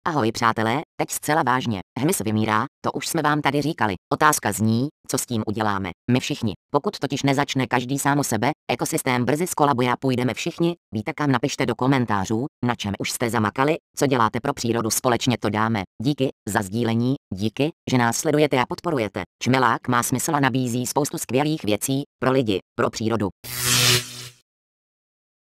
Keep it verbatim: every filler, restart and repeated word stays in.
Ahoj přátelé, teď zcela vážně, hmyz vymírá, to už jsme vám tady říkali. Otázka zní, co s tím uděláme, my všichni. Pokud totiž nezačne každý sám o sebe, ekosystém brzy zkolabuje a půjdeme všichni, víte kam, napište do komentářů, na čem už jste zamakali, co děláte pro přírodu, společně to dáme. Díky za sdílení, díky, že nás sledujete a podporujete. Čmelák má smysl a nabízí spoustu skvělých věcí pro lidi, pro přírodu.